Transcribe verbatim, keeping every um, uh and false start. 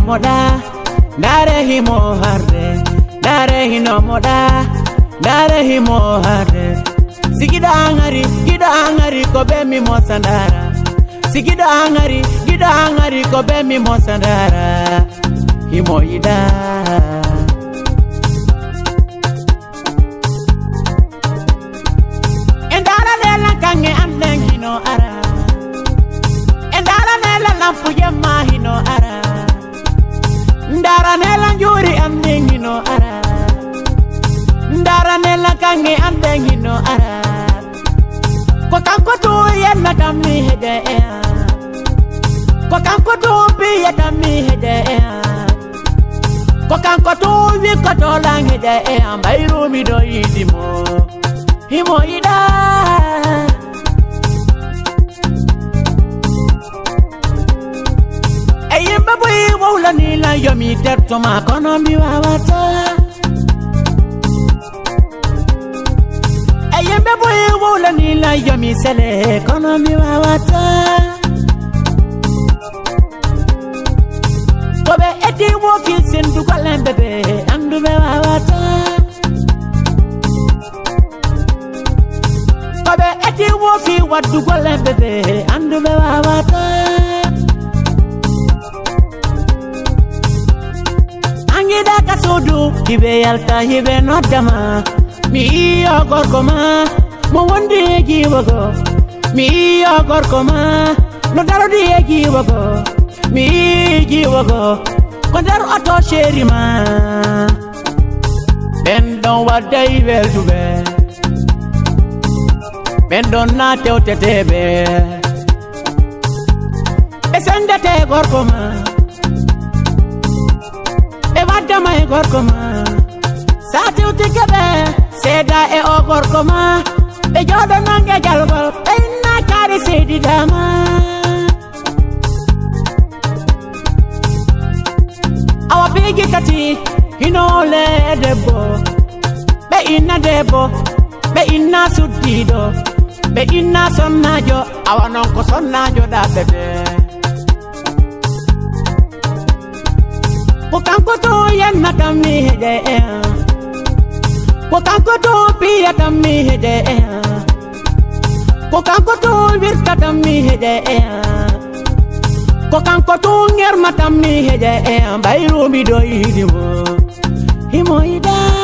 moda dare himo harde dare hino moda dare himo harde sigida angari gida angari ko be mi mo sandara sigida angari gida angari ko be mi mo sandara himo ida endara lela kange anden hino ara endara lela lampu yema hino ara ndara nela njuri anden hino ara ndara nela kange anden hino ara ko kanko to yenna tammi hede e ko kanko to bi yatami hede e ko kanko to wi ko to lang hede e bayru mi do yidimo himo ida eyembe boy wawla ni la yomi terto ma kono mi wawata eyembe boy wawla ni la yomi sele kono mi wawata kobe eti woki sendu kolembe be andu be wawata kobe eti woki wadu kolembe be andu be wawata angida kasudu hibe yalta hibe nodama mi iyo gorkoma mo wondi jiwogo mi iyo gorkoma no darodi jiwogo mi jiwogo kondaru ato sherima ben don wadai weltube ben don na tewtetebe esendete gorkoma e wadama e gorkoma sa tewtekebe seda e o gorkoma be jodo nange jalgol e na kari sedi dama awa bigi kati hinole debo be inna debo be inna suddido be inna sonnajo awa non ko sonnajo da bebe ko kanko to yenna tammi hede e ko kanko to piya tammi hede e ko kanko to wirta tammi hede e ko kanko to ngerma tammi hede e bayru mi do yidimo himo ida